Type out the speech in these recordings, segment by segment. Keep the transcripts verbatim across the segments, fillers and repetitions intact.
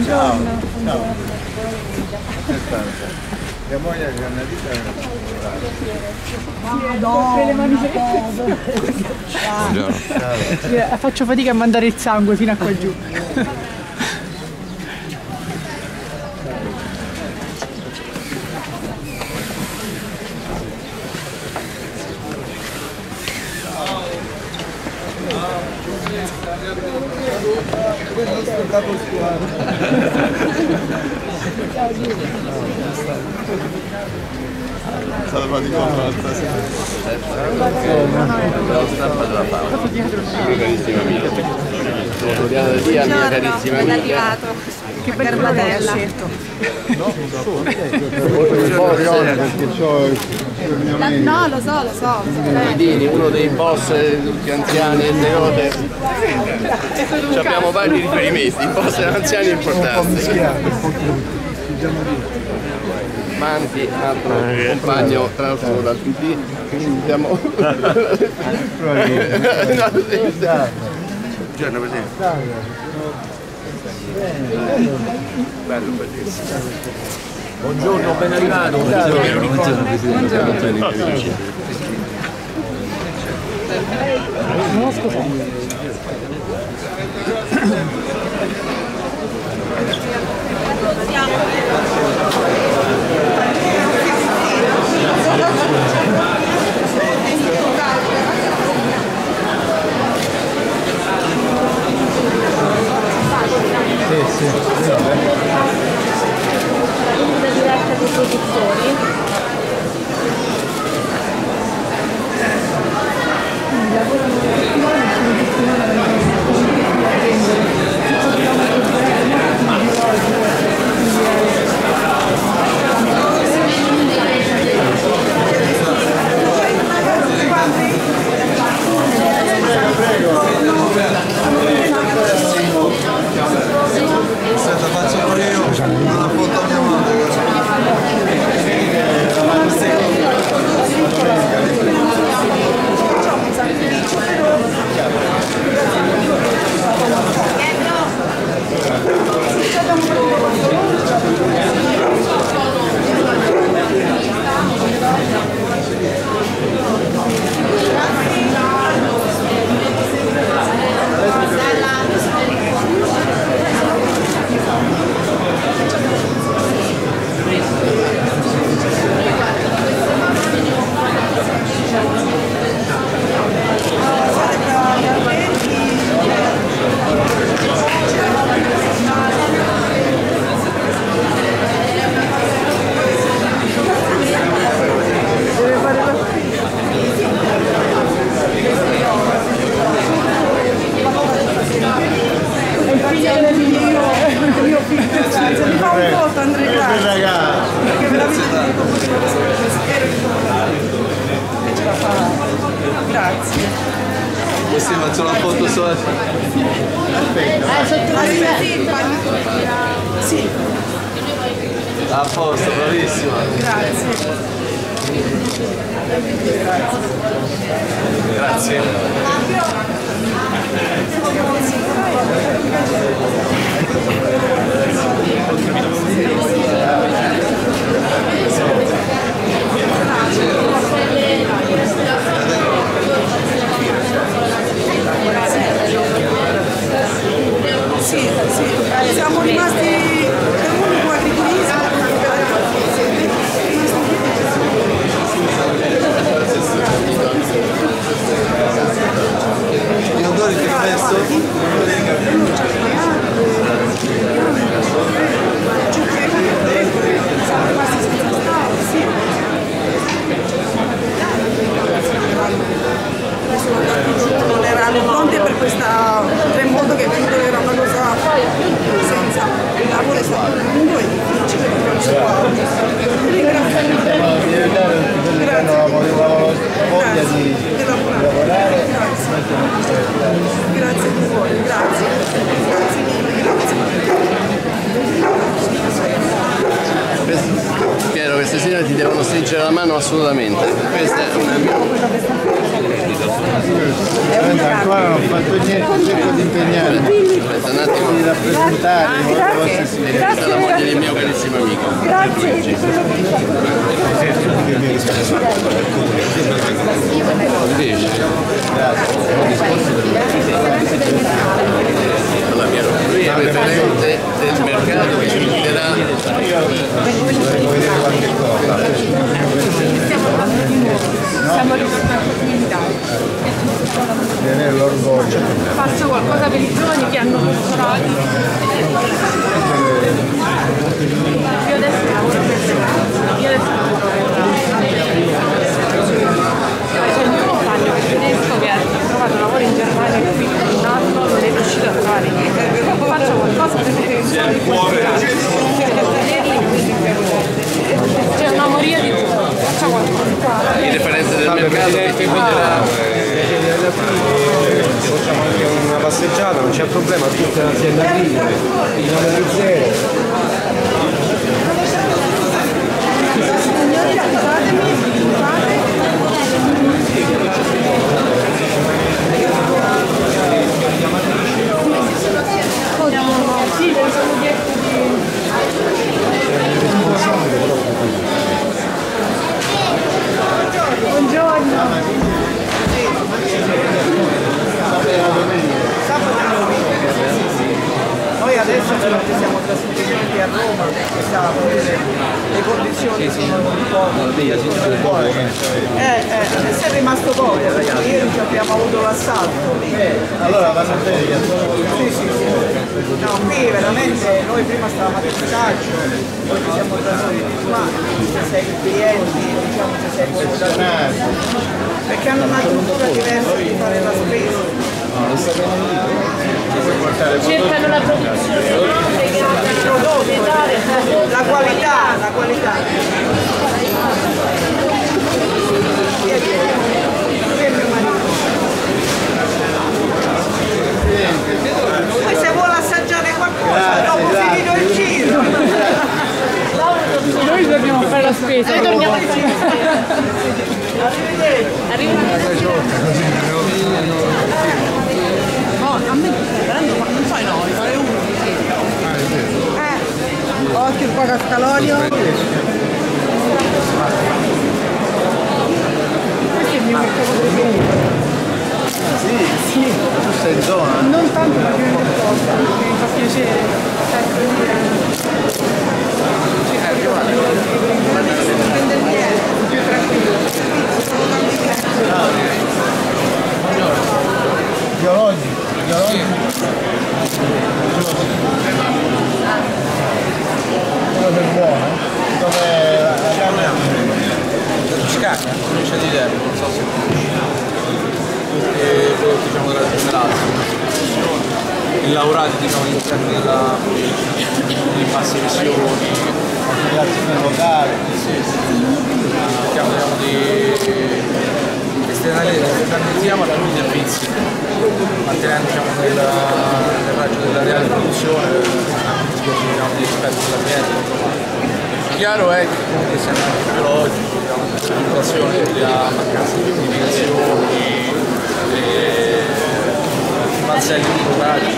Buongiorno. Ciao. Mia moglie è giornalista Con le mani Ciao. Faccio fatica a mandare il sangue fino a qua giù. Quello sto capo squadra. Salva di controllo stasera. Carissima amica. Floriana De Dia, mia carissima amica. Che bella Garbatella. No, lo so, lo so. Dini, uno dei boss tutti anziani e neote. Abbiamo vari riferimenti, i boss anziani importanti. Manti, altro compagno transito dal P D, quindi siamo... Buongiorno Presidente. Bello, bellissimo. Buongiorno, ben arrivato. Buongiorno Presidente. Diretta dei produttori. Sì, faccio una foto solo. Eh, sotto la sì. A posto, bravissima. Grazie. Grazie. Sì, sì, siamo rimasti per l'unico agriturismo. Gli odori che hai messo? Non erano pronti per questa terremoto che è venuto, era una cosa senza il lavoro, è stato lungo e difficile per quanto voglia di lavorare. Grazie a voi, grazie. Grazie mille, grazie. Piero, questa sera ti devono stringere la mano assolutamente. Questa è una mia... Ancora non ho fatto niente, cerco di impegnarmi, di rappresentare in modo vostro la moglie del mio carissimo amico. Grazie. Allora, Piero, lui è il referente del mercato che ci inviterà. Vorremmo vedere qualche cosa. Siamo limitati. Tenere l'orgoglio. Faccio qualcosa per i giovani che hanno dottorati. Io adesso lavoro per io adesso lavoro per c'è il mio compagno che è tedesco che ha trovato lavoro in Germania e qui un anno non è riuscito a trovare niente. Faccio qualcosa per i giovani. C'è una moria di tutto, faccia qualcosa. Il referente del mercato che ti inviterà. Facciamo anche una passeggiata, non c'è problema, tutte le aziende agricole, il nome di zero. Sì, sono dietro buongiorno. Noi adesso ci siamo trasferiti a Roma perché le condizioni sono un po' buone. Eh, eh, adesso è rimasto poco, perché ieri abbiamo avuto l'assalto. Allora vanno bene gli attori? Sì, sì, sì. No, qui veramente noi prima stavamo a Tessaccio, poi ci siamo trasferiti qua, se sei clienti, diciamo se sei poveri, perché hanno una cultura diversa di fare la spesa. Cercano la produzione legata al prodotto, La qualità, la qualità. Poi se vuole assaggiare qualcosa, dopo finito il giro. noi dobbiamo fare la spesa. Noi torniamo a fare. Arrivederci. No, a me non fai no, fai uno. Eh, occhio il Pacascalorio. Questo è il mio mercato preferito. Sì, sì, tu sei in zona. Non tanto perché mi importa, mi fa piacere. Più tranquillo. Biologico, biologico. Quello del buono, dove la carne La Toscana, provincia di Terni, non so se tutti i prodotti diciamo, della generale, lavorati diciamo, all'interno della di basse emissioni, l'azione locale. cerchiamo diciamo, di esternalizziamo alcuni servizi, mantenendo diciamo, nel, nel raggio della reale produzione diciamo, di rispetto dell'ambiente. Chiaro è che comunque siamo anche biologici, diciamo, l'imitazione della mancanza di certificazioni, mazzelli naturali.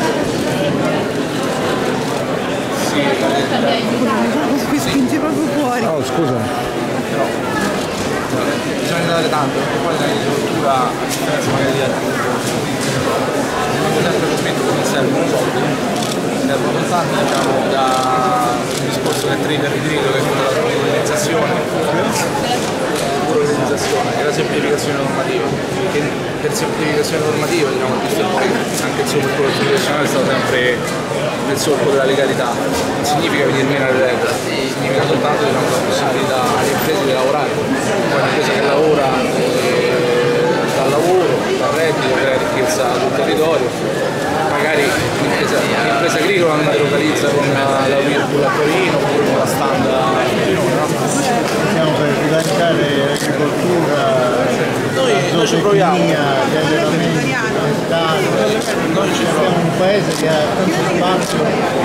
Sì, Mi spinge proprio fuori. Oh, scusa. però bisogna dare tanto, perché poi l'agricoltura, a differenza magari di altri prodotti, sono sempre convinto che non servono soldi, servono tanto diciamo, da un discorso del trader idrico che è quello della modernizzazione, modernizzazione e la semplificazione normativa, che per semplificazione normativa diciamo, anche il suo percorso professionale è stato sempre nel solco della legalità, non significa venire meno alle regole, significa soltanto diciamo, la possibilità alle imprese di lavorare, poi un'impresa che lavora eh, dal lavoro, dal reddito, crea ricchezza sul territorio, magari l'impresa agricola non delocalizza con la Whirlpool a Torino oppure con la stand a Torino, no? Stiamo per rilanciare l'agricoltura, Noi, la noi ci proviamo. zootecnia, gli allevamenti ambientali. Noi ci Siamo un paese che ha tanto spazio.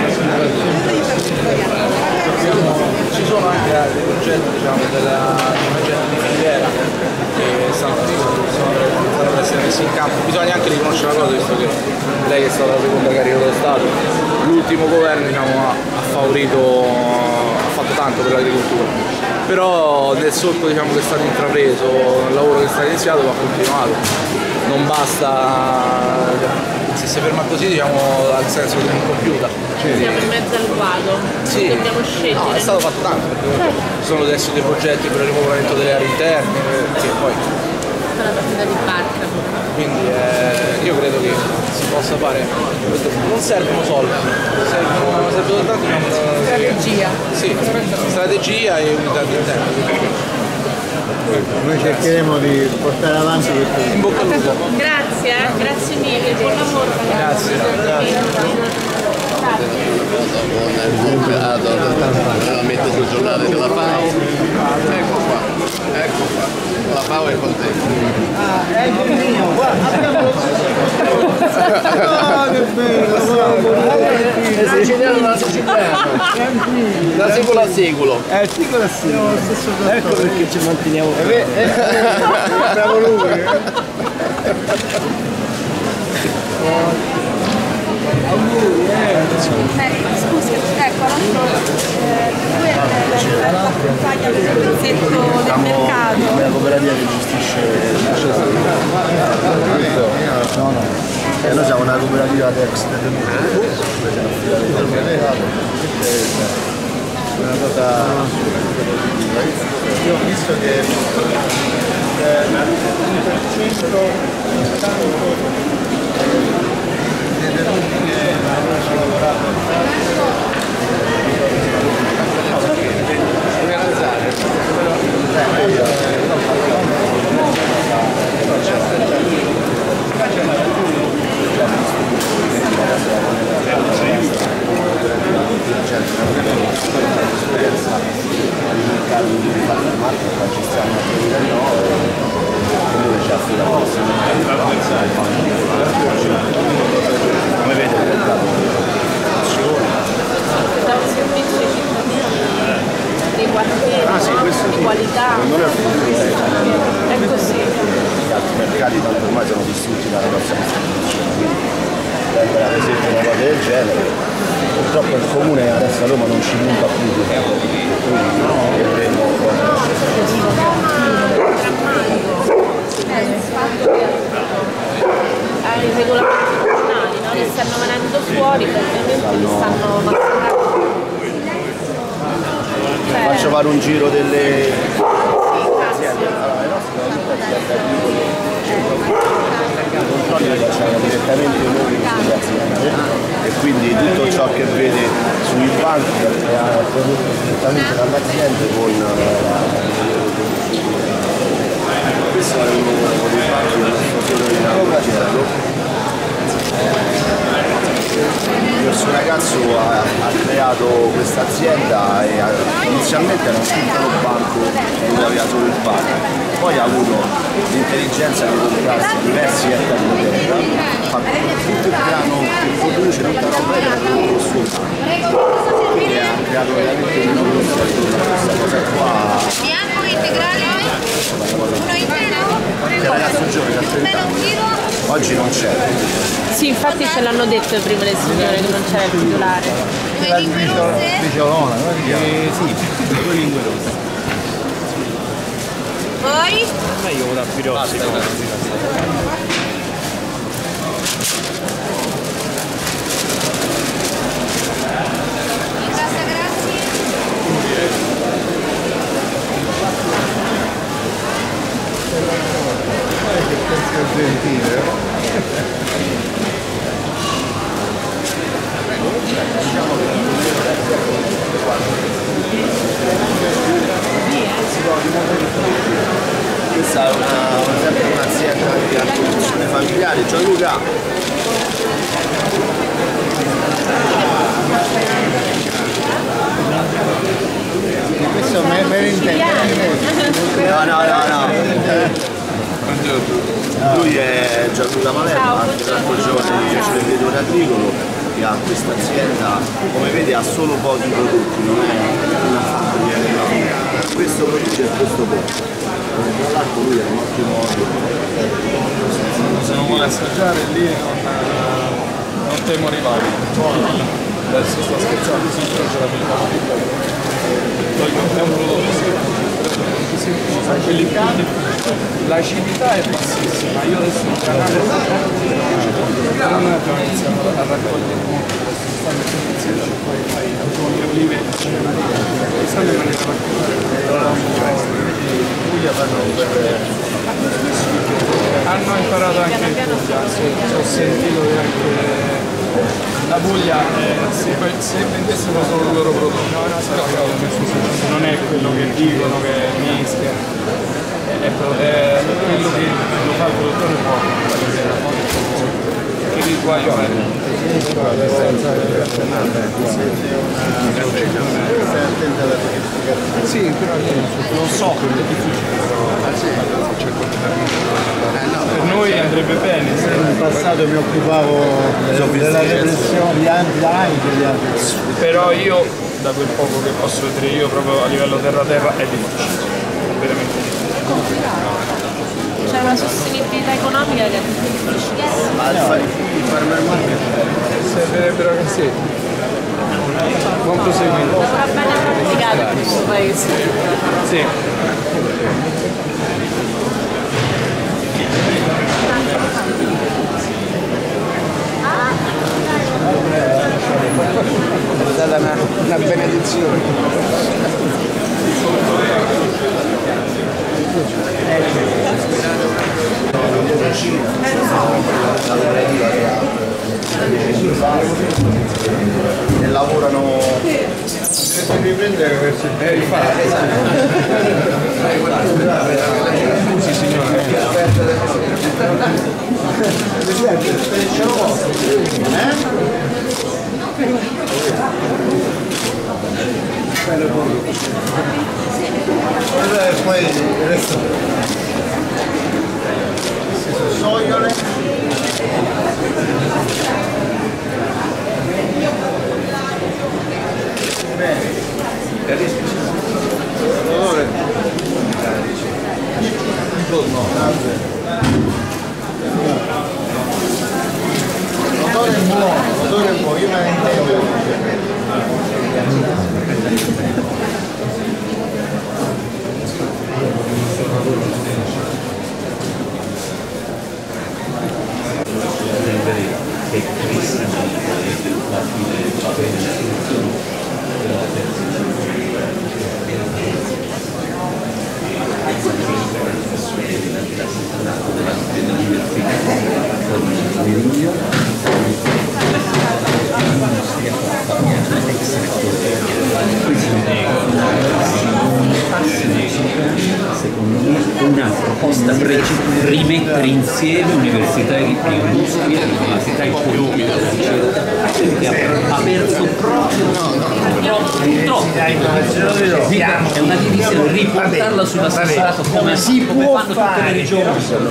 Ci sono anche altri progetti diciamo, della, di filiera che stanno, sono messi in campo. Bisogna anche riconoscere una cosa, visto che lei è stata la seconda carica dello Stato, l'ultimo governo diciamo, ha, ha favorito, ha fatto tanto per l'agricoltura, però nel solco diciamo, che è stato intrapreso, il lavoro che è stato iniziato va continuato, non basta, se si ferma così diciamo al senso che non compiuta. Siamo in mezzo al guado, Sì. dobbiamo scegliere. No, è stato fatto tanto, perché ci sono adesso dei progetti per il ripopolamento delle aree interne, che poi la partita di barca. quindi eh, io credo che si possa fare, non servono soldi, servono, serve soltanto una Strategia. sì, strategia e unità di intento. Noi cercheremo di portare avanti questo. In bocca al lupo. Grazie, eh, grazie mille, buon lavoro ragazzi. Con il compilato, la metto sul giornale della FAO. Ecco qua, ecco qua. La FAO è contenta. Ah, è il mio, guarda, abbiamo... Ah, che bello! È siciliano da siciliano. Da secolo a secolo. È il sicolo a sicolo. Ecco perché ci manteniamo. Bravo lui! Ecco, scusi, ecco, lui è il pezzetto del mercato. La cooperativa che gestisce no no eh, noi siamo una cooperativa Text una cosa io ho visto che eh, un per cento tanto dei detenuti che hanno lavorato come vedete il mercato Da un servizio ai cittadini, dei quartieri, Ah, sì, questo di sì. qualità. non è il È così. gli altri mercati tanto ormai sono distrutti dalla nostra distribuzione, quindi prendere ad esempio una cosa del genere, purtroppo il comune adesso a Roma non ci punta più di tempo, quindi vedremo Ai regolamenti comunali, no? Che stanno venendo fuori, praticamente li stanno massacrando. Cioè, faccio fare un giro delle aziende, allora le nostre i controlli li facciamo direttamente noi sulle aziende e quindi tutto ciò che vede sui banchi è prodotto direttamente dall'azienda con questo è uno dei banchi del nostro sito di lavoro. Questo ragazzo ha, ha creato questa azienda e ha, inizialmente era un piccolo banco dove aveva solo il pane, poi ha avuto l'intelligenza di comprarsi diversi ettari di terra, fa tutto il grano che produce, tutta roba e la produce il suo pane. Quindi ha creato veramente una grossa questa cosa qua. Bianco integrale? Uno intero? Che ragazzo giovane, ha trenta anni. Oggi non c'è. sì, infatti ce l'hanno detto prima le signore che non c'era il titolare. Due lingue rosse? Speciolona, come si chiama? Eh, sì, due lingue rosse. Poi? Meglio una pirozzi. Basta, grazie. Gentile. Questa è una, sempre un'azienda di produzione familiare, Gianluca. Questo me, me lo intendo. No, no, no, no. Lui è Gianluca Palermo, anche tanto giovane di imprenditore agricolo, che ha questa azienda, come vede ha solo pochi prodotti, non è una fabbrica. questo prodigio è questo posto. Tra l'altro lui è un ottimo se non vuole assaggiare lì non, non temo rivali. Adesso sto scherzando, si c'è la vita. È un prodotto semplice, quelli cani, l'acidità è bassissima, io adesso il canale non abbiamo iniziato a raccogliere molto queste sostanze iniziali, poi fai alcuni olive e stanno in maniera particolare. Hanno imparato anche il Puglia, sì, ho sentito che anche la Puglia eh, se, se vendessero solo il loro prodotto non è quello che dicono che mischia, è, è quello che lo fa il produttore poco, che riguaglia bene. Sì, però non so, è difficile. Per noi andrebbe bene. In passato mi occupavo della repressione di anti, però io, da quel poco che posso vedere io, proprio a livello terra-terra, è difficile, veramente difficile. C'è una sostenibilità economica che è difficile. Ma il farmer market servirebbero che sì. Buon proseguimento. Ora bene praticato in questo paese. Sì. È stata una, una benedizione. e lavorano se riprendere questi Eh, infatti. Scusi signore. ce lo posso? E poi il resto sogliole bene l'odore l'odore è buono l'odore è buono io me ne intendo secondo me una proposta per rimettere insieme università e industria, università e politica, che ha perso proprio troppo, troppo. È una divisione, riportarla sulla strada come fanno tutte le regioni,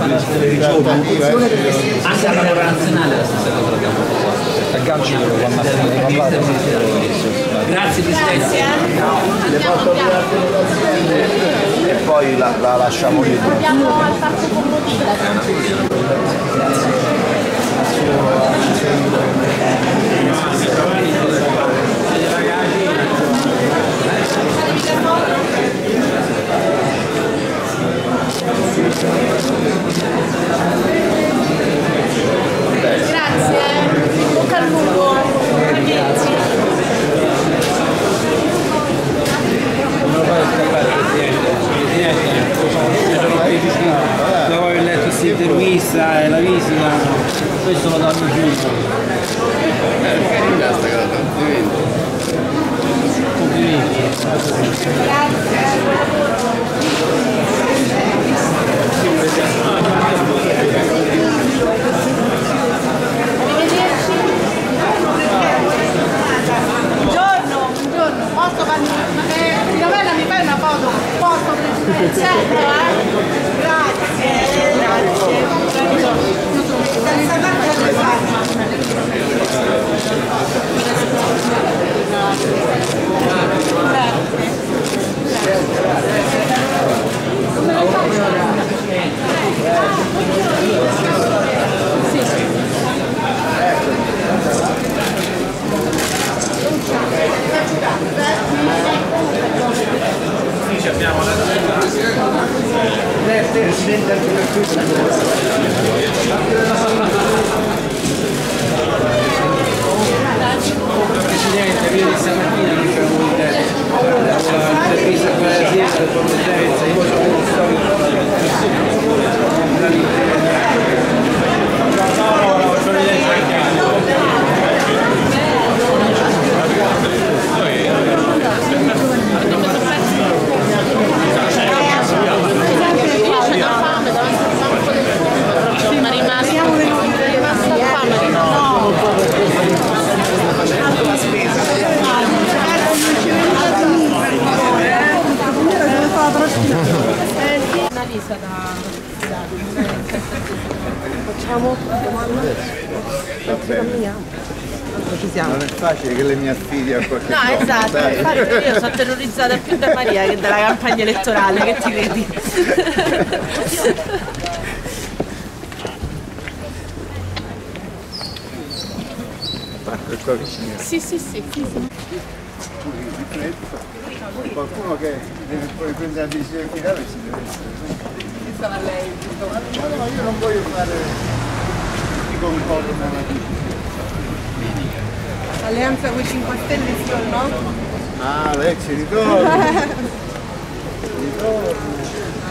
anche a livello nazionale la stessa cosa l'abbiamo proposta. Agganci quando Grazie Presidente. e poi la, la lasciamo lì. Andiamo al parco Commodilla. Grazie, bocca al lupo. Dopo aver letto questa intervista e la visita, questo lo danno giusto. Complimenti. Buongiorno, buongiorno, posso farmi eh, Novella mi fai una foto? Posso certo, eh? Grazie, grazie. Grazie. Presidente, via di stamattina non c'è un l'intervista con l'azienda, con l'emergenza, io sono storico. Ma rimasta rimasta fame. No. Facendo la spesa. Una lista da facciamo Ci siamo. Non è facile che le mie figlie a qualche no esatto, infatti io sono terrorizzata più da Maria che dalla campagna elettorale, che ti vedi? qua vicino. Sì, sì, sì. Qualcuno che deve poi prendere la decisione finale si deve essere. Chi sarà lei? No, no, io non voglio fare di concordo nella decisione. Alleanza con i cinque Stelle sì o no? Ah, lei ci ritorna. Ritorna.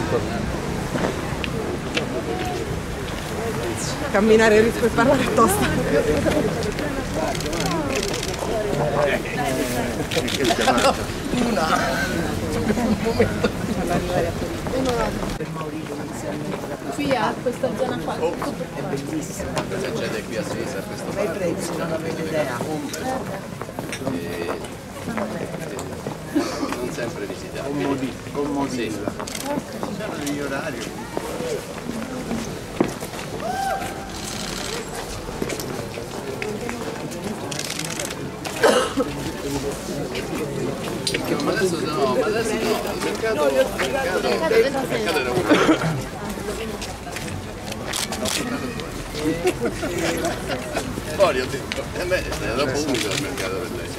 Camminare il rischio di parlare tosta. Una. Qui a questa zona qua. È bellissima. Se c'è qui a sinistra a questo Bei prezzi, non avevo idea. non sempre visitato. Comodilla. Sono negli orari. Ma adesso no, ma adesso no, il mercato, il mercato, il mercato era un poi ho detto, eh beh, è troppo umido il mercato per lei.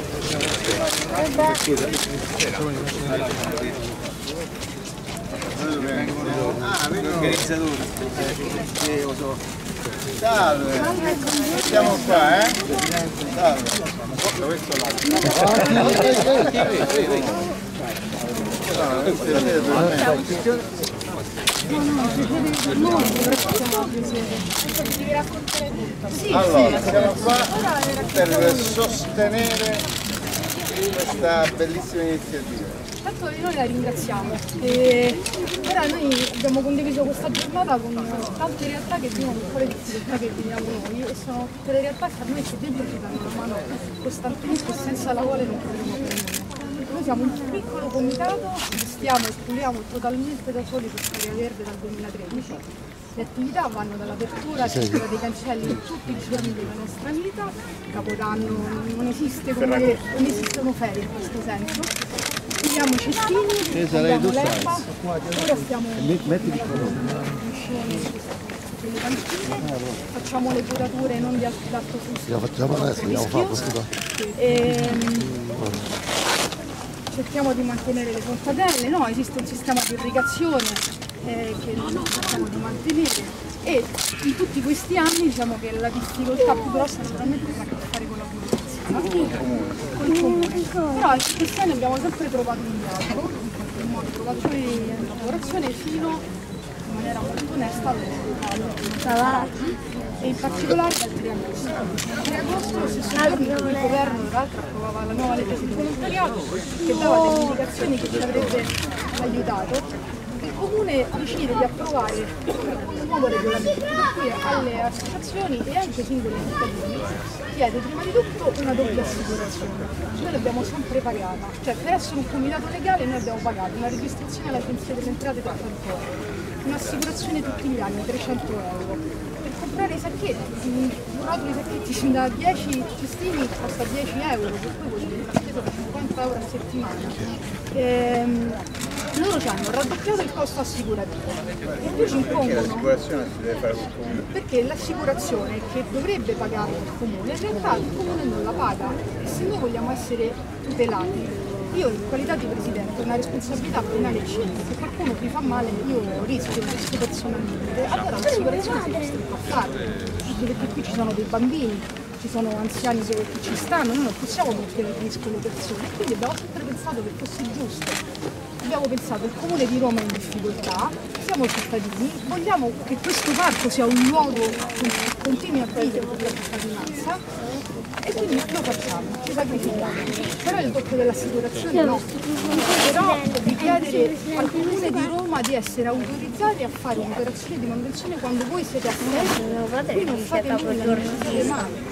Ah, vedi l'organizzatore. Salve, siamo qua, eh? Salve. Questo allora, siamo qua per sostenere questa bellissima iniziativa. Tanto noi la ringraziamo. E ora noi abbiamo condiviso questa giornata con tante realtà che vivono tutte le difficoltà che viviamo noi e sono tutte le realtà che a noi qui dentro ci danno una mano costantemente e senza la quale non potremo fare nulla. Noi siamo un piccolo comitato, gestiamo e puliamo totalmente da soli questa area verde dal duemilatredici. Le attività vanno dall'apertura all'apertura dei cancelli tutti i giorni della nostra vita. Capodanno non esiste come non esistono ferie in questo senso. Puliamo i cestini, abbiamo l'erba, ora stiamo facciamo le potature non di alto flusso. Facciamo adesso, andiamo a fare questo. Cerchiamo di mantenere le fontatelle, no? Esiste un sistema di irrigazione eh, che cerchiamo di mantenere e in tutti questi anni diciamo che la difficoltà più grossa naturalmente ha a che fare con la produzione, con il comune. Però in questi anni abbiamo sempre trovato un dialogo, in qualche modo trovato in lavorazione fino in maniera molto onesta all'ospedale e in particolare dal tre agosto. Il tre agosto lo stesso giorno in cui il governo tra l'altro approvava la nuova legge sul volontariato che dava delle indicazioni che ci avrebbe aiutato. Il comune decide di approvare un nuovo regolamento per cui alle associazioni e anche ai singoli cittadini chiede prima di tutto una doppia assicurazione. Noi l'abbiamo sempre pagata, cioè per essere un comitato legale noi abbiamo pagato una registrazione all'Agenzia delle Entrate trecento euro, un'assicurazione tutti gli anni trecento euro. Per comprare i sacchetti, un rotolo di sacchetti da dieci cestini costa dieci euro, per cui vuol dire un sacchetto da cinquanta euro a settimana. Ehm, loro ci hanno raddoppiato il costo assicurativo e poi ci impongono L'assicurazione si deve fare col comune. perché l'assicurazione che dovrebbe pagare il comune in realtà il comune non la paga e se noi vogliamo essere tutelati io in qualità di presidente ho una responsabilità penale civile, se qualcuno mi fa male io rischio, rischio personalmente, allora l'assicurazione si costringe a farlo, perché qui ci sono dei bambini, ci sono anziani che ci stanno, noi non possiamo mettere in rischio le persone, quindi abbiamo sempre pensato che fosse giusto. Abbiamo pensato il Comune di Roma è in difficoltà, siamo cittadini, vogliamo che questo parco sia un luogo che continui a vivere per la cittadinanza e quindi lo facciamo, ci sacrifichiamo. Però il doppio dell'assicurazione no, però di chiedere al Comune di Roma di essere autorizzati a fare un'operazione di manutenzione quando voi siete attenti, qui non fate nulla, non fate mai.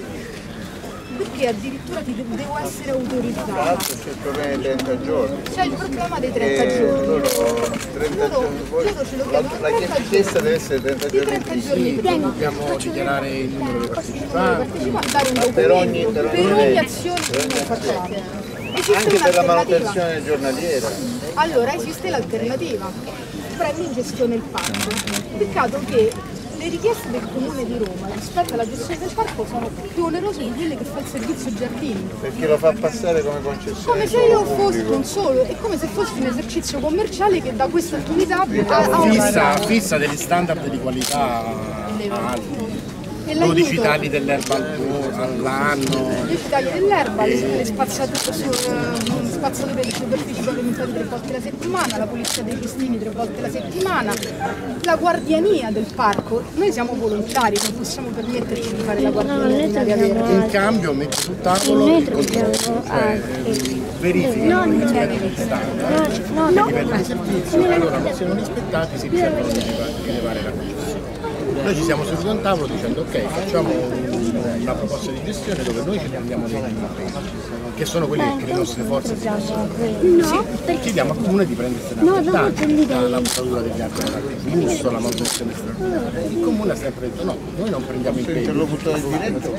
Perché addirittura ti de- devo essere autorizzata. Tra l'altro c'è il problema dei trenta giorni. C'è il problema dei trenta giorni. Loro trenta Loro, giorni. loro ce lo chiedono La chiesa deve essere trenta giorni prima. prima. Dobbiamo dichiarare il numero dei partecipanti. Dare un documento Per ogni, per ogni, per ogni azione che noi facciamo. Esiste anche per la un'alternativa. manutenzione giornaliera. Allora esiste l'alternativa. Prendi in gestione il parco. Peccato che le richieste del Comune di Roma rispetto alla gestione del parco sono più onerose di quelle che fa il servizio giardini. Perché lo fa passare come concessione. Come se io fossi, non solo, è come se fossi un esercizio commerciale che da questa attività a Fissa, fissa degli standard di qualità alti. dodici tagli dell'erba all'anno. dodici tagli dell'erba, le, le spazzature, su, uh, spazzature di superfici pavimentate tre volte la settimana, la pulizia dei festini tre volte la settimana, la guardiania del parco. Noi siamo volontari, non possiamo permetterci di fare la guardiania di un'area verde. In cambio metti sul tavolo il controllo, cioè verifica i livelli standard, i livelli di servizio, allora non siano rispettati si riservano di rilevare la concessione. Noi ci siamo seduti a un tavolo dicendo ok, facciamo una proposta di gestione dove noi ci prendiamo dei impegni, che sono quelli che le nostre forze si possono prendere. Chiediamo al Comune di prendersene altrettanti, dalla buttatura degli argomenti di flusso, la manutenzione straordinaria. Il Comune ha sempre detto no, noi non prendiamo impegni. Interlocutore diretto.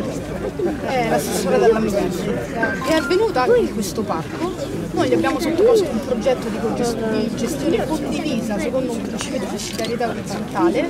È l'assessore dell'ambiente. È venuta anche in questo parco. Noi gli abbiamo sottoposto un progetto di, di gestione condivisa secondo un principio di flessibile orizzontale.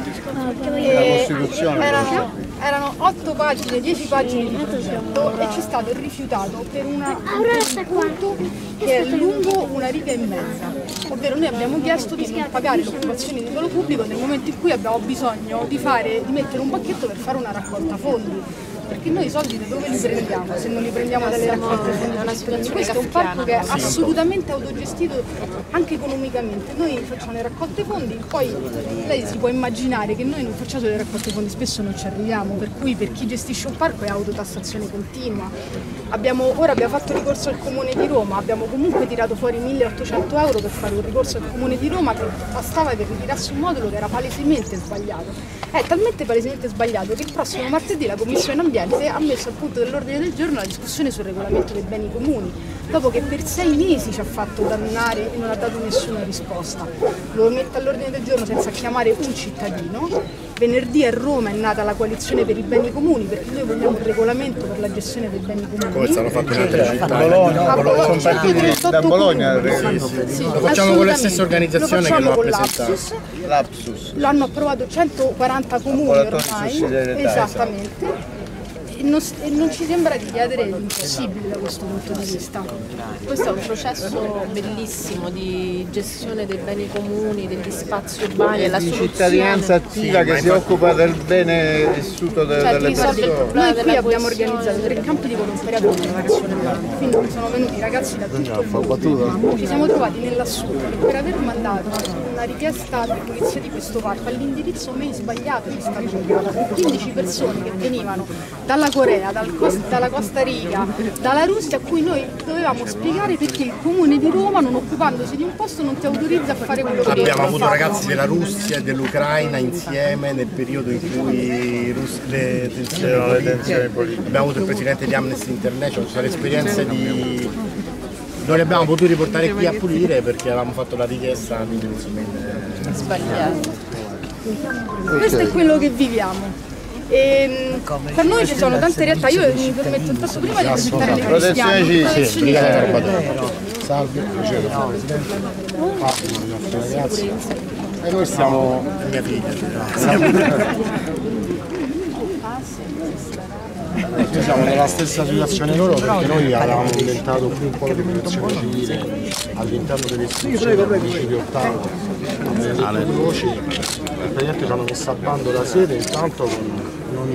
E erano, erano otto pagine, dieci pagine di progetto e ci è stato rifiutato per una, un punto che è lungo una riga e mezza. Ovvero noi abbiamo chiesto di non pagare l'occupazione di suolo pubblico nel momento in cui abbiamo bisogno di, fare, di mettere un pacchetto per fare una raccolta fondi. Perché noi i soldi da dove li prendiamo se non li prendiamo dalle raccolte fondi? Questo è un parco che è assolutamente autogestito anche economicamente. Noi facciamo le raccolte fondi, poi lei si può immaginare che noi non facciamo le raccolte fondi, spesso non ci arriviamo, per cui per chi gestisce un parco è autotassazione continua. Abbiamo, ora abbiamo fatto ricorso al Comune di Roma, abbiamo comunque tirato fuori milleottocento euro per fare un ricorso al Comune di Roma che bastava che ritirasse un modulo che era palesemente sbagliato. È talmente palesemente sbagliato che il prossimo martedì la Commissione Ambiente ha messo al punto dell'ordine del giorno la discussione sul regolamento dei beni comuni, dopo che per sei mesi ci ha fatto dannare e non ha dato nessuna risposta. Lo mette all'ordine del giorno senza chiamare un cittadino. Venerdì a Roma è nata la coalizione per i beni comuni perché noi vogliamo un regolamento per la gestione dei beni comuni. Come è stato fatto in altre città? Bologna, Bologna, sono partiti da Bologna. Sì, sì, lo facciamo con la stessa organizzazione lo che lo ha con presentato. L'Apsus. L'hanno approvato centoquaranta comuni ormai. Esattamente. E non, e non ci sembra di chiedere l'impossibile da questo punto di vista. Questo è un processo bellissimo di gestione dei beni comuni, degli spazi urbani, la di soluzione. cittadinanza attiva che si occupa del bene vissuto de- Cioè, delle risolve il persone. problema. Noi qui abbiamo organizzato tre campi di volontariato per le vacazioni urbane, quindi sono venuti ragazzi da tutto il mondo. Ci siamo trovati nell'assurdo che per aver mandato una richiesta di pulizia di questo parco all'indirizzo mail sbagliato ci sta giocando quindici persone che venivano dalla Corea, dal Costa, dalla Costa Rica, dalla Russia, a cui noi dovevamo spiegare perché il Comune di Roma, non occupandosi di un posto, non ti autorizza a fare quello che Abbiamo avuto fatto. ragazzi della Russia e dell'Ucraina insieme nel periodo in cui Rus- le tensioni, le tensioni politiche. Abbiamo avuto il presidente di Amnesty International, cioè l'esperienza di... Non li abbiamo potuti portare qui a pulire perché avevamo fatto la richiesta all'indirizzo mail Sbagliato. Questo è quello che viviamo. E, per noi ci sono tante realtà, io mi permetto il passo prima di presentare le Protezione cristiane. civile. Salve, piacere. Ragazzi. E noi siamo mia figlia. Noi siamo nella stessa situazione loro perché noi avevamo inventato qui un po' di protezione civile all'interno delle istituzioni del municipio ottavo, nelle voci, praticamente ci hanno messo a bando la sede intanto con, non,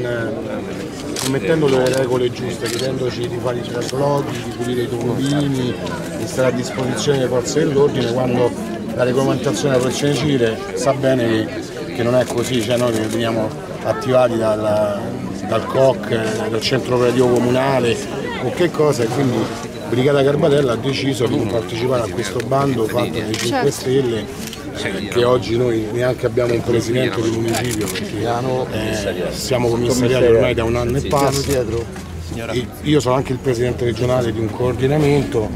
non mettendo le regole giuste, chiedendoci di fare i traslochi, di pulire i tombini, di stare a disposizione delle forze dell'ordine, quando la regolamentazione della protezione civile sa bene che, che non è così, cioè noi veniamo attivati dal, dal C O C, dal centro operativo comunale o che cosa, e quindi Brigata Garbatella ha deciso di non partecipare a questo bando fatto dai cinque Stelle, eh, che oggi noi neanche abbiamo un presidente di municipio perché eh, siamo commissariati ormai da un anno e passa. E io sono anche il presidente regionale di un coordinamento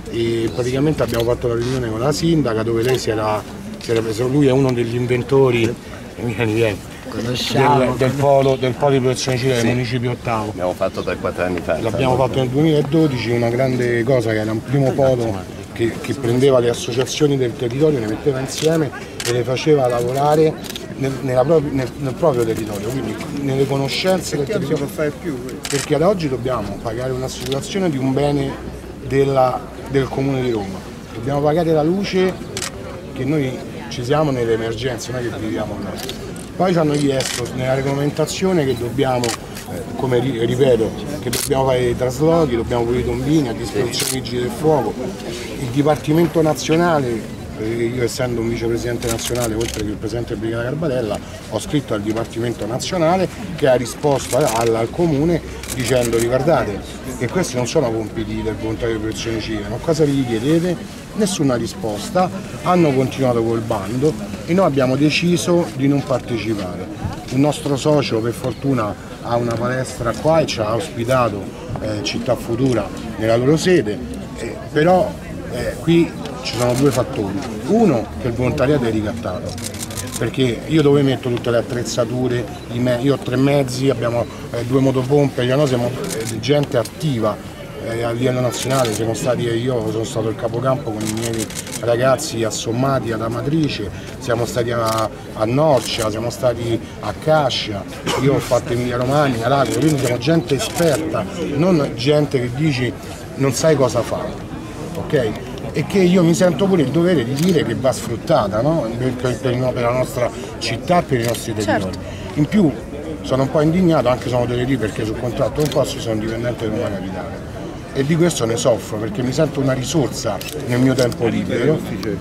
e praticamente abbiamo fatto la riunione con la sindaca dove lei si era, si era preso, lui è uno degli inventori vieni, vieni, del, del, polo, del polo di protezione civile del municipio ottavo. L'abbiamo fatto tre quattro anni fa. L'abbiamo fatto nel duemiladodici, una grande cosa che era un primo polo che, che prendeva le associazioni del territorio, le metteva insieme e le faceva lavorare nel, nella propria, nel, nel proprio territorio, quindi nelle conoscenze del territorio. Perché ad oggi dobbiamo pagare un'assicurazione di un bene della, del Comune di Roma, dobbiamo pagare la luce che noi ci siamo nelle emergenze, non è che viviamo là. Poi ci hanno chiesto nella regolamentazione che dobbiamo, eh, come ripeto, che dobbiamo fare i traslochi, dobbiamo pulire i tombini a disposizione dei vigili del fuoco. Il Dipartimento Nazionale, eh, io essendo un vicepresidente nazionale oltre che il presidente del Brigata Garbatella, ho scritto al Dipartimento Nazionale che ha risposto al, al Comune dicendo guardate che questi non sono compiti del volontario di protezione civile, ma cosa vi chiedete? Nessuna risposta, hanno continuato col bando e noi abbiamo deciso di non partecipare. Il nostro socio per fortuna ha una palestra qua e ci ha ospitato eh, Città Futura nella loro sede, eh, però eh, qui ci sono due fattori. Uno, che il volontariato è ricattato, perché io dove metto tutte le attrezzature, io ho tre mezzi, abbiamo eh, due motopompe, noi siamo eh, gente attiva. Eh, a livello nazionale siamo stati, io sono stato il capocampo con i miei ragazzi a Sommati, ad Amatrice, siamo stati a, a Norcia, siamo stati a Cascia, io ho fatto Emilia Romagna, Lago, quindi siamo gente esperta, non gente che dici non sai cosa fare, ok? E che io mi sento pure il dovere di dire che va sfruttata, no? per, per, per la nostra città e per i nostri territori. Certo. In più sono un po' indignato, anche sono delle lì perché sul contratto un posto sono dipendente di Roma Capitale. E di questo ne soffro perché mi sento una risorsa nel mio tempo libero.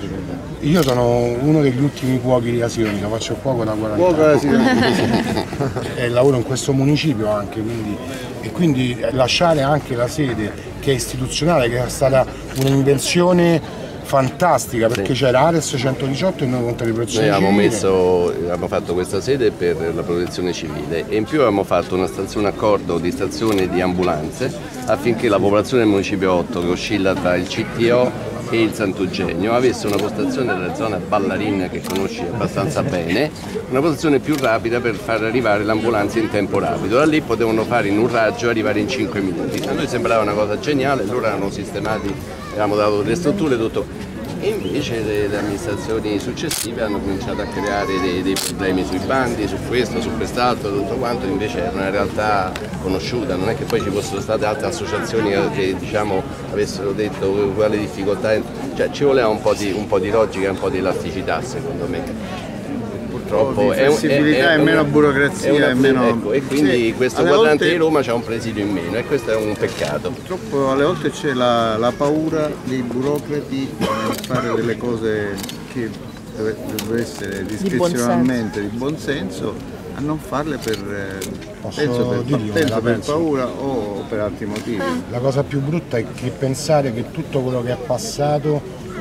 Io sono uno degli ultimi cuochi di Asionica, faccio il cuoco da quaranta anni e lavoro in questo municipio anche, quindi, e quindi lasciare anche la sede che è istituzionale, che è stata un'invenzione fantastica perché sì. C'era Ares centodiciotto e noi contra di protezione noi abbiamo, civile. Messo, abbiamo fatto questa sede per la protezione civile e in più abbiamo fatto una stazione, un accordo di stazione di ambulanze affinché la popolazione del municipio otto, che oscilla tra il C T O e il Sant'Eugenio, avesse una postazione nella zona Ballarin che conosci abbastanza bene, una postazione più rapida per far arrivare l'ambulanza in tempo rapido. Da lì potevano fare in un raggio e arrivare in cinque minuti. A noi sembrava una cosa geniale, loro erano sistemati, avevamo dato delle strutture, tutto. E invece le, le amministrazioni successive hanno cominciato a creare dei, dei problemi sui bandi, su questo, su quest'altro, tutto quanto, invece era una realtà conosciuta, non è che poi ci fossero state altre associazioni che diciamo, avessero detto quale difficoltà, cioè ci voleva un po' di, un po' di logica e un po' di elasticità secondo me. Purtroppo è flessibilità e meno burocrazia e meno... Ecco, e quindi sì, questo quadrante volte... di Roma c'ha un presidio in meno e questo è un peccato. Purtroppo alle volte c'è la, la paura dei burocrati di fare delle cose che dovrebbero essere discrezionalmente di buon senso a non farle per, penso per, dirlo, penso per paura o per altri motivi. La cosa più brutta è che pensare che tutto quello che è passato,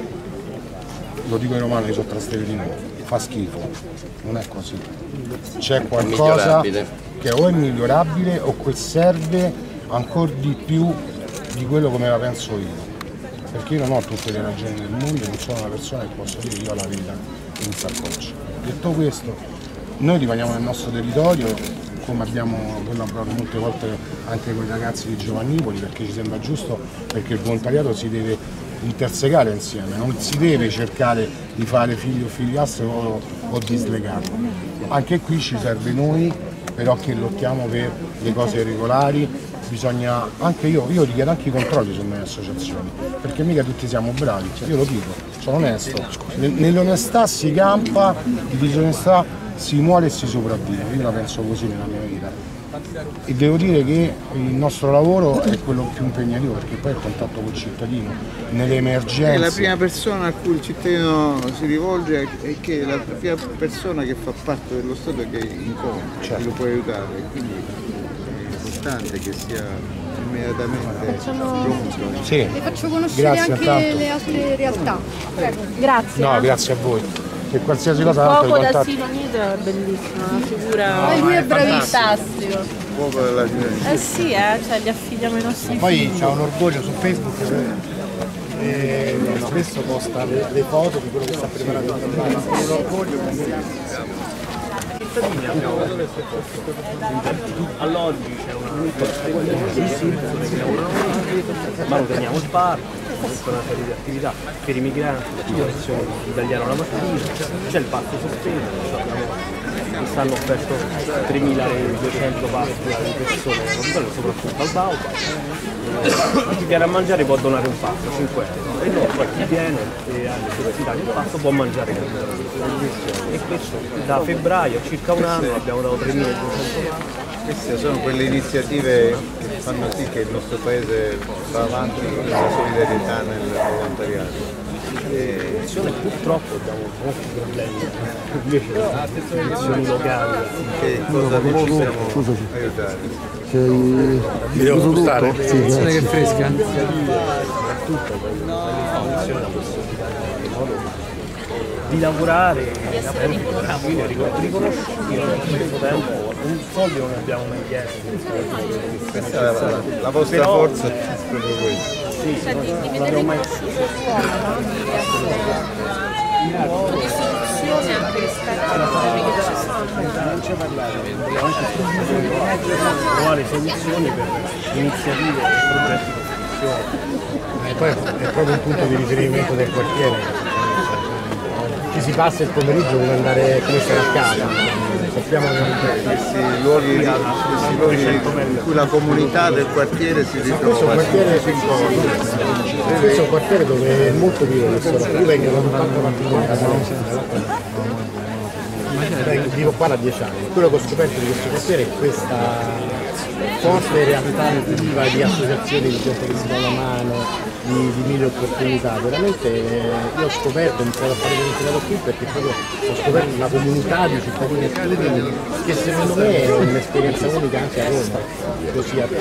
lo dico in romano, io sono trastevere di nuovo, fa schifo, non è così. C'è qualcosa che o è migliorabile o che serve ancora di più di quello come la penso io. Perché io non ho tutte le ragioni del mondo, non sono una persona che posso dire io ho la verità in saccoccia. Detto questo, noi rimaniamo nel nostro territorio, come abbiamo collaborato molte volte anche con i ragazzi di Giovannipoli, perché ci sembra giusto, perché il volontariato si deve intersecare insieme, non si deve cercare di fare figli o figliastri o, o dislegarlo. Anche qui ci serve noi però che lottiamo per le cose regolari. Bisogna, anche io, io richiedo anche i controlli sulle mie associazioni, perché mica tutti siamo bravi, io lo dico, sono onesto, nell'onestà si campa, di disonestà si muore e si sopravvive, io la penso così nella mia vita. E devo dire che il nostro lavoro è quello più impegnativo, perché poi è il contatto col cittadino, nelle emergenze. E la prima persona a cui il cittadino si rivolge è che è la prima persona che fa parte dello Stato che incontra, certo, che lo può aiutare, quindi è importante che sia immediatamente pronto. Sì. Le faccio conoscere Grazie, anche tanto. le altre realtà. Prego. Grazie. No, grazie a voi. Che qualsiasi cosa Il tanto cuoco i da contatti. Silo Nido è bellissimo, una figura No, lui è fantastico. Fuoco della gente. Eh sì, eh, cioè gli affidiamo i nostri Poi figli. c'ha un orgoglio su Facebook e spesso posta le, le foto di quello che sta preparando il campano. Un orgoglio all'oggi c'è una manuteniamo il parco, tutta una serie di attività per i migranti, la lezione di italiano la mattina, c'è il parco sospeso, quest'anno ho offerto tremiladuecento pasti alle persone, soprattutto al Bauba. Chi viene a mangiare può donare un pasto, cinque euro, e no, poi chi viene e ha le curiosità di un pasto può mangiare e questo da febbraio, circa un anno, abbiamo dato tremiladuecento pasti. Queste sono quelle iniziative che fanno sì che il nostro paese va avanti con la solidarietà nel volontariato. E purtroppo abbiamo molti problemi invece le istituzioni locali. Che cosa vi possiamo aiutare? Mi devo spostare? Sì, che è fresca. Soprattutto la possibilità di lavorare, quindi riconosciuti allo stesso tempo un soldo non abbiamo mai chiesto. Questa è la, la vostra Però, forza è proprio questa. Sì, non l'abbiamo mai L'istituzione anche rispetto alle problemi che ci sono. Non c'è parlare, trovare soluzioni per iniziative e progetti di istituzione. E poi è proprio un punto di riferimento del quartiere. Chi si passa il pomeriggio vuole andare come stare a casa. Sappiamo che Questi luoghi, questi luoghi in cui la comunità del quartiere si ritrova. questo è un quartiere, questo è un quartiere dove è molto vivo questo. Io vengo da tanto tanto a casa. Vivo qua da dieci anni. Quello che ho scoperto di questo quartiere è questa forte realtà attiva di associazioni di gente che si dà la mano, di, di mille opportunità. Veramente io ho scoperto un po' da fare venuto qui perché proprio ho scoperto una comunità di cittadini attivi che secondo me è un'esperienza unica anche a Roma, così a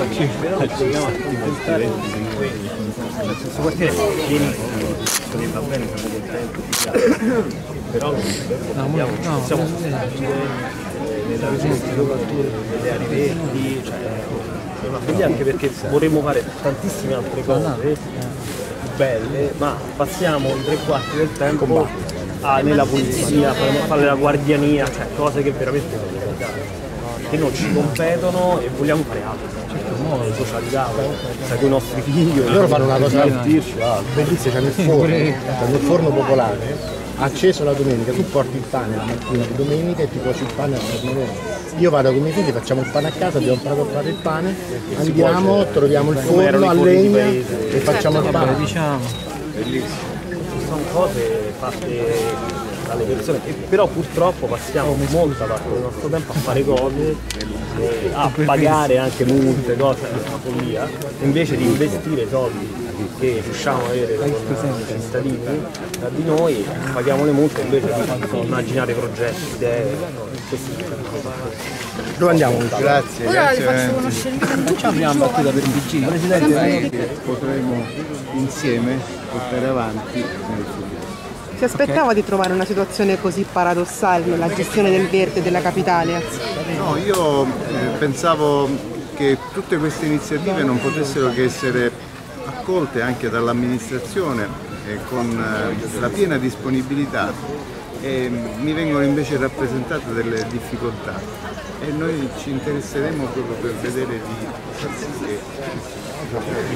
questo quartiere è pienissimo, che va bene, siamo contenti, però non possiamo dire nella nelle aree verdi, quindi anche perché vorremmo fare tantissime altre cose belle, ma passiamo i tre quarti del tempo a, nella pulizia, a fare la guardiania, cioè cose che veramente che non ci competono e vogliamo fare altro. Socialità, sai, con i nostri figli. Loro fanno una cosa bellissima, c'hanno il forno, c'hanno il forno popolare, acceso la domenica, tu porti il pane la mattina di domenica e ti cuoci il pane al forno loro. Io vado con i miei figli, facciamo il pane a casa, abbiamo imparato a fare il pane, andiamo, troviamo il forno a legna e facciamo il pane. Bellissimo. Sono cose fatte dalle persone, che però purtroppo passiamo molta parte del nostro tempo a fare cose, eh, a pagare anche multe, cose, una follia, invece di investire soldi che riusciamo ad avere con i cittadini da di noi, paghiamo le multe invece di immaginare progetti, idee, così. Dove andiamo? Grazie, Ora grazie. vi faccio conoscere tutti. Facciamo battuta per Vigino. Presidente, che potremo insieme portare avanti nel futuro. Si aspettava okay. di trovare una situazione così paradossale nella gestione del verde della capitale? No, io eh, pensavo che tutte queste iniziative non potessero che essere accolte anche dall'amministrazione eh, con eh, la piena disponibilità e mi vengono invece rappresentate delle difficoltà e noi ci interesseremo proprio per vedere di far sì che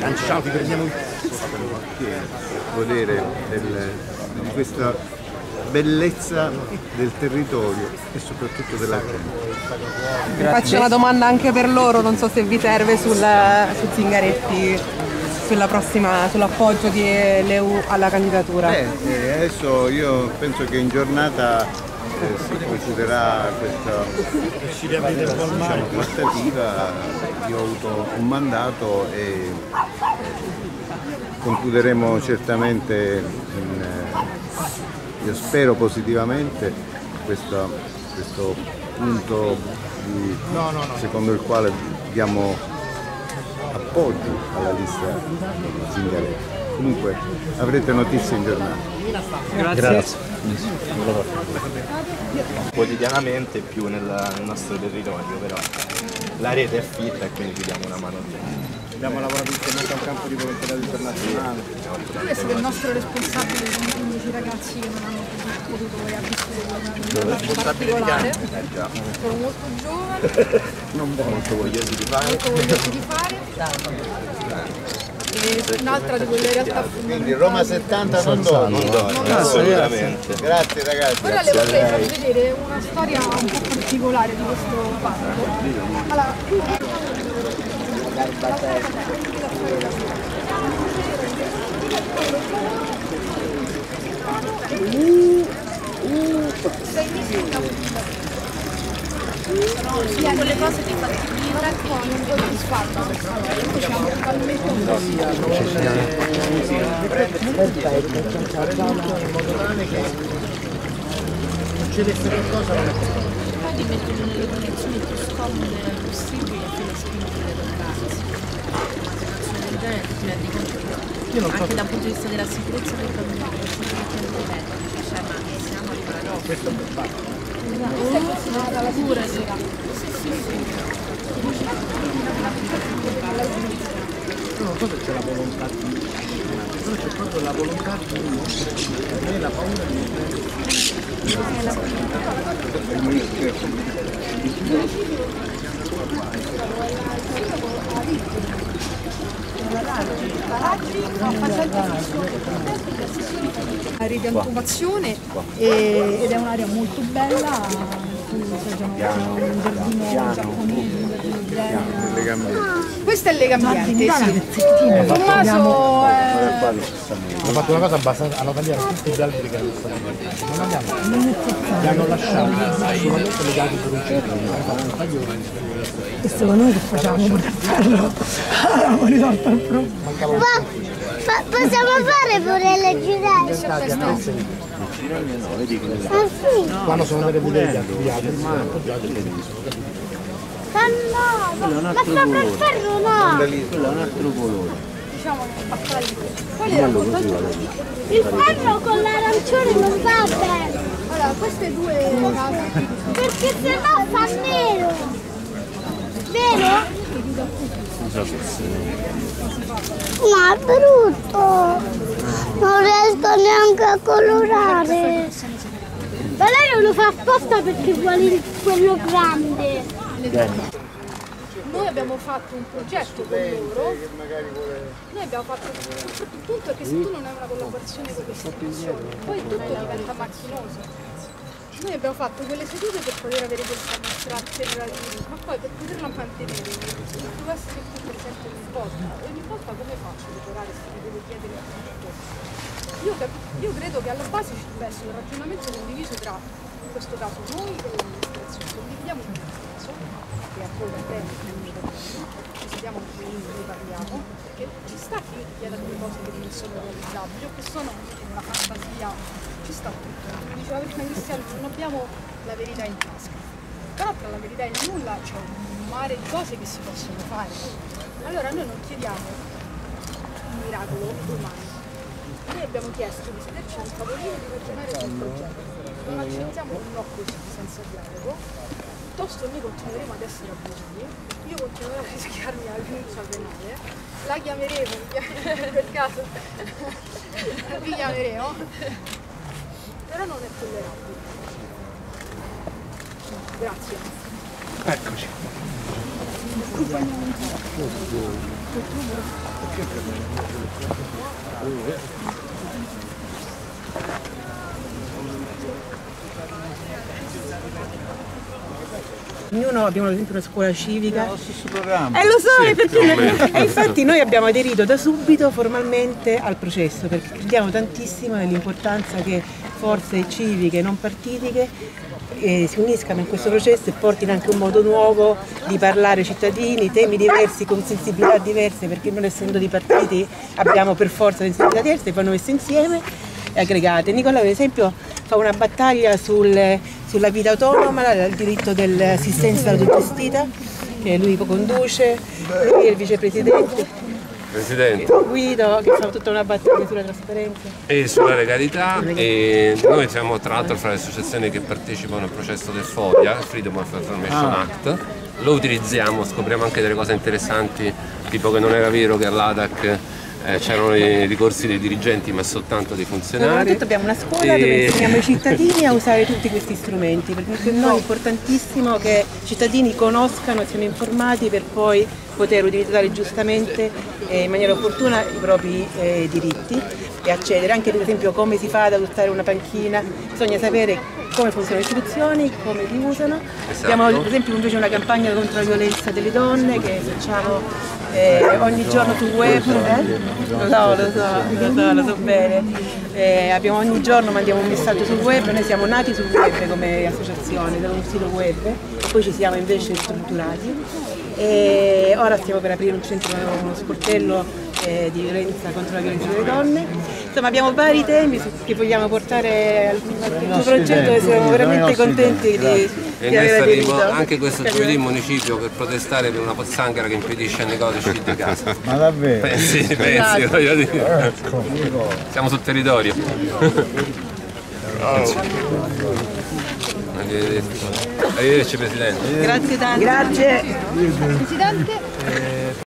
godere del, di questa bellezza del territorio e soprattutto della gente. Vi faccio una domanda anche per loro, non so se vi serve sul, su Zingaretti, sulla prossima, sull'appoggio di L U alla candidatura. Eh, eh, adesso io penso che in giornata eh, si concluderà questa diciamo, trattativa. Io ho avuto un mandato e concluderemo certamente, in, eh, io spero positivamente, questo, questo punto di, no, no, no. secondo il quale diamo appoggio alla lista Zingaretti. Comunque avrete notizie in giornata. Grazie. Grazie. Quotidianamente più nel, nel nostro territorio, però la rete è fitta e quindi ci diamo una mano. Abbiamo lavorato insieme a un campo di volontariato internazionale. Lui è stato il nostro responsabile con quindici ragazzi che non hanno potuto avere visto un particolare. Sono molto giovane. Non molto vogliosi di fare. Molto vogliosi di fare. E un'altra di quelle realtà quindi Roma settanta non dorme. Non dorme, assolutamente. Grazie ragazzi. Ora le vorrei far vedere una storia un po' particolare di questo parco. Allora, sono quelle cose che fatti vivere che non puoi disfare. Succedesse qualcosa non è possibile. Poi ti mettono nelle condizioni più scomode possibili e fino a spingere per ragazzi. Una situazione del genere ti rendi conto che anche dal punto di vista della sicurezza del bambino, cioè ma siamo di paradosso. Questo è un fatto. questa è considerata la cura, sì. Io non so se c'è la volontà di però c'è proprio la volontà di per me la paura di ripiantumazione e, ed è un'area molto bella. C'è un giardino giapponese, un giardino questo è il Legambiente, sì. Tommaso è... hanno fatto una cosa abbastanza, hanno tagliato tutti gli alberi che hanno stato piantati, non abbiamo, li hanno lasciati solamente legati per un cedro. E secondo noi che facciamo pure a farlo? Abbiamo risolto il problema. Ma possiamo fare pure le girelle? Quando sono andate a vedere gli altri alberi, sono appoggiati e Ma no, ma sta per ferro no! Quello è un altro colore. Diciamo che il ferro con l'arancione non va bene! Allora, queste due case. Perché sennò fa nero! Vero? Non so che sia. Ma è brutto! Non riesco neanche a colorare! Ma lei lo fa apposta perché vuole quello grande! Noi abbiamo fatto un progetto con loro, noi abbiamo fatto il punto è che se tu non hai una collaborazione con le istituzioni, poi tutto diventa macchinoso. Noi abbiamo fatto quelle sedute per poter avere questa nostra alternativa, ma poi per poterla mantenere devo essere più presente ogni volta. E ogni volta come faccio a decorare se mi devo chiedere tutto? Io, io credo che alla base ci deve essere un ragionamento condiviso tra, in questo caso, noi e l'amministrazione. Condividiamo un pezzo, che a voi va bene, ci sediamo qui, noi parliamo, perché ci sta chi chiede delle cose che non sono realizzabili o che sono una fantasia, ci sta tutto. Diceva prima Cristiano, non abbiamo la verità in tasca. Però tra la verità e il nulla c'è un mare di cose che si possono fare. Allora noi non chiediamo un miracolo umano. Noi abbiamo chiesto di sederci a un tavolino e di ragionare sul progetto. Non accettiamo un no così, senza dialogo. Piuttosto noi continueremo ad essere abusivi, io continuerò a rischiarmi la giunta penale, la chiameremo, per caso, vi chiameremo, però non è tollerabile. Grazie. Eccoci. ognuno abbiamo ad esempio una scuola civica. Lo stesso programma. Eh lo so, Sì, infatti, più o meno. e infatti noi abbiamo aderito da subito formalmente al processo, perché crediamo tantissimo nell'importanza che forze civiche non partitiche eh, si uniscano in questo processo e portino anche un modo nuovo di parlare ai cittadini, temi diversi con sensibilità diverse, perché non essendo di partiti abbiamo per forza sensibilità diverse, vanno messe insieme e aggregate. Nicola per esempio fa una battaglia sul, sulla vita autonoma, il diritto dell'assistenza autogestita che lui conduce, lui è il vicepresidente. Presidente. Guido che fa tutta una battaglia sulla trasparenza E sulla legalità, e noi siamo tra l'altro fra le associazioni che partecipano al processo del FOIA, Freedom of Information Ah. Act, lo utilizziamo, scopriamo anche delle cose interessanti, tipo che non era vero che all'A D A C eh, c'erano i ricorsi dei dirigenti ma soltanto dei funzionari. Soprattutto abbiamo una scuola E- dove insegniamo ai cittadini a usare tutti questi strumenti, perché per noi è importantissimo che i cittadini conoscano e siano informati per poi poter utilizzare giustamente e in maniera opportuna i propri eh, diritti e accedere anche ad esempio come si fa ad adottare una panchina, bisogna sapere come funzionano le istituzioni, come li usano. Esatto. Abbiamo ad esempio invece una campagna contro la violenza delle donne che facciamo eh, ogni giorno sul web, eh? lo so, lo so, lo so, lo so bene. Eh, abbiamo ogni giorno mandiamo un messaggio sul web, noi siamo nati sul web come associazione, da un sito web, poi ci siamo invece strutturati. E ora stiamo per aprire un centro, uno sportello eh, di violenza contro la violenza delle donne. Insomma abbiamo vari temi su- che vogliamo portare al, al tuo progetto e siamo veramente contenti di, E di noi aver saremo aderito. anche questo giovedì in municipio per protestare per una pozzanghera che impedisce al negozio di uscire di casa. Ma davvero? Pensi, pensi, Esatto. voglio dire. Siamo sul territorio. Arrivederci. Arrivederci Presidente. Grazie tanto. Grazie. Presidente?